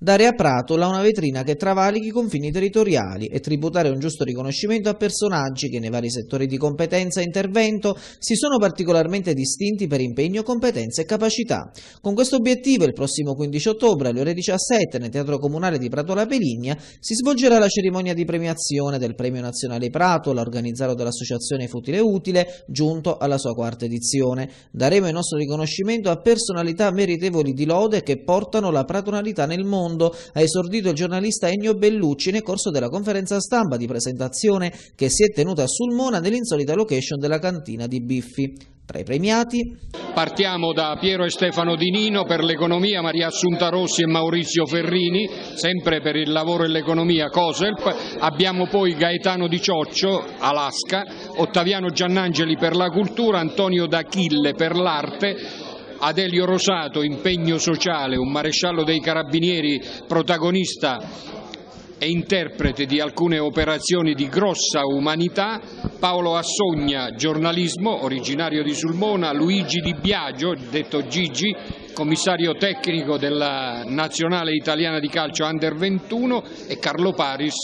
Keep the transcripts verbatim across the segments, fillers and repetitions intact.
Dare a Pratola una vetrina che travalichi i confini territoriali e tributare un giusto riconoscimento a personaggi che nei vari settori di competenza e intervento si sono particolarmente distinti per impegno, competenze e capacità. Con questo obiettivo il prossimo quindici ottobre alle ore diciassette nel Teatro Comunale di Pratola Peligna si svolgerà la cerimonia di premiazione del Premio Nazionale Pratola organizzato dall'Associazione Futile Utile, giunto alla sua quarta edizione. Daremo il nostro riconoscimento a personalità meritevoli di lode che portano la pratonalità nel mondo, ha esordito il giornalista Ennio Bellucci nel corso della conferenza stampa di presentazione che si è tenuta a Sulmona nell'insolita location della cantina di Biffi. Tra i premiati partiamo da Piero e Stefano Di Nino per l'economia, Maria Assunta Rossi e Maurizio Ferrini, sempre per il lavoro e l'economia COSELP. Abbiamo poi Gaetano Di Cioccio, Alaska, Ottaviano Giannangeli per la cultura, Antonio D'Achille per l'arte, Adelio Rosato, impegno sociale, un maresciallo dei carabinieri protagonista e interprete di alcune operazioni di grossa umanità, Paolo Assogna, giornalismo, originario di Sulmona, Luigi Di Biagio, detto Gigi, commissario tecnico della Nazionale Italiana di Calcio Under ventuno, e Carlo Paris,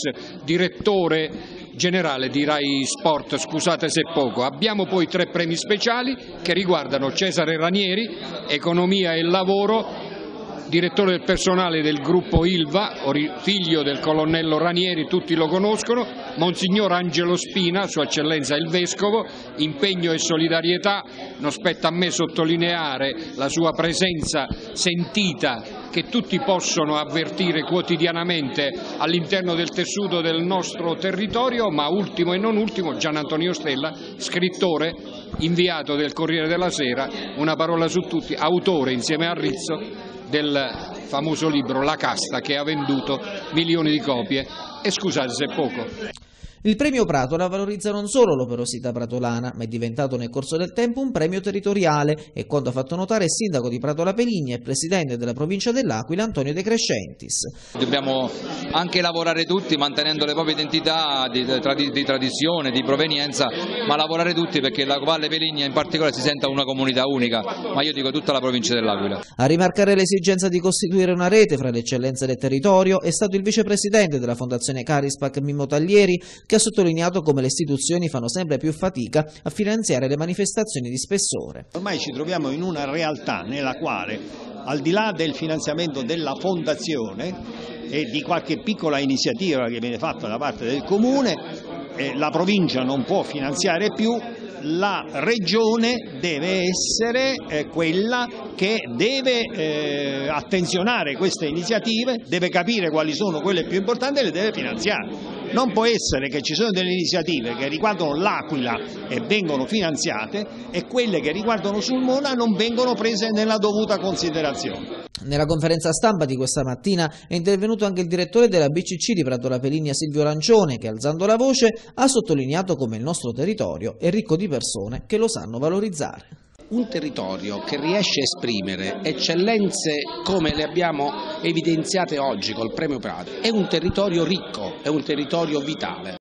direttore generale di Rai Sport, scusate se poco. Abbiamo poi tre premi speciali che riguardano Cesare Ranieri, economia e lavoro, direttore del personale del gruppo Ilva, figlio del colonnello Ranieri, tutti lo conoscono, Monsignor Angelo Spina, Sua Eccellenza il Vescovo, impegno e solidarietà, non spetta a me sottolineare la sua presenza sentita che tutti possono avvertire quotidianamente all'interno del tessuto del nostro territorio, ma ultimo e non ultimo Gian Antonio Stella, scrittore, inviato del Corriere della Sera, una parola su tutti, autore insieme a Rizzo del famoso libro La Casta, che ha venduto milioni di copie. E scusate se è poco. Il premio Pratola valorizza non solo l'operosità pratolana, ma è diventato nel corso del tempo un premio territoriale, e quanto ha fatto notare il sindaco di Pratola Peligna e presidente della provincia dell'Aquila Antonio De Crescentis. Dobbiamo anche lavorare tutti mantenendo le proprie identità di, di, di tradizione, di provenienza, ma lavorare tutti perché la Valle Peligna in particolare si senta una comunità unica, ma io dico tutta la provincia dell'Aquila. A rimarcare l'esigenza di costituire una rete fra le eccellenze del territorio è stato il vicepresidente della Fondazione Carispac Mimmo Taglieri, che ha sottolineato come le istituzioni fanno sempre più fatica a finanziare le manifestazioni di spessore. Ormai ci troviamo in una realtà nella quale, al di là del finanziamento della fondazione e di qualche piccola iniziativa che viene fatta da parte del comune, eh, la provincia non può finanziare più, la regione deve essere eh, quella che deve eh, attenzionare queste iniziative, deve capire quali sono quelle più importanti e le deve finanziare. Non può essere che ci sono delle iniziative che riguardano l'Aquila e vengono finanziate e quelle che riguardano Sulmona non vengono prese nella dovuta considerazione. Nella conferenza stampa di questa mattina è intervenuto anche il direttore della B C C di Pratola Peligna Silvio Lancione, che alzando la voce ha sottolineato come il nostro territorio è ricco di persone che lo sanno valorizzare. Un territorio che riesce a esprimere eccellenze come le abbiamo evidenziate oggi col Premio Prato è un territorio ricco, è un territorio vitale.